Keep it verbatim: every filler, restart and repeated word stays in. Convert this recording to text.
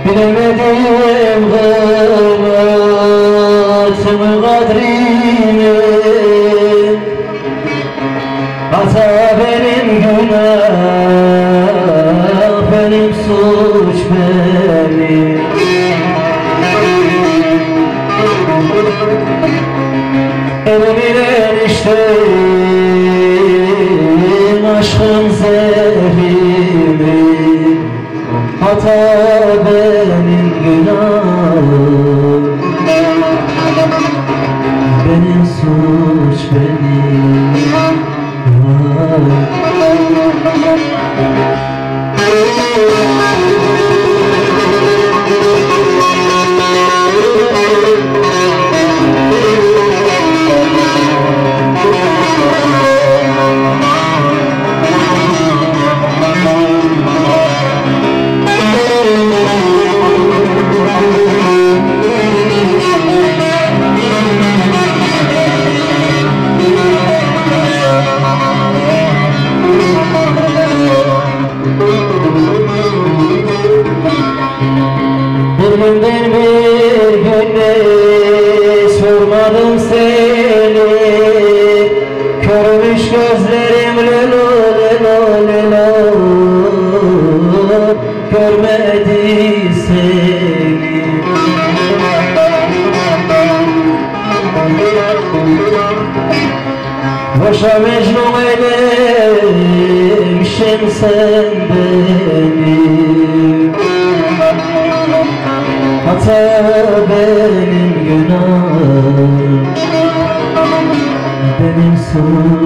bilemedim kıymetimi kadrini. Hata benim, günah benim, suç benim. Elimin eriştim aşkın zehrini. Hata benim, günah benim, suç benim. Günden bir günde sormadım seni, körmüş gözlerim lelo lelo lelo, görmedi seni. Boşa mecnun eylemişim sen beni. Hata benim, günah benim, suç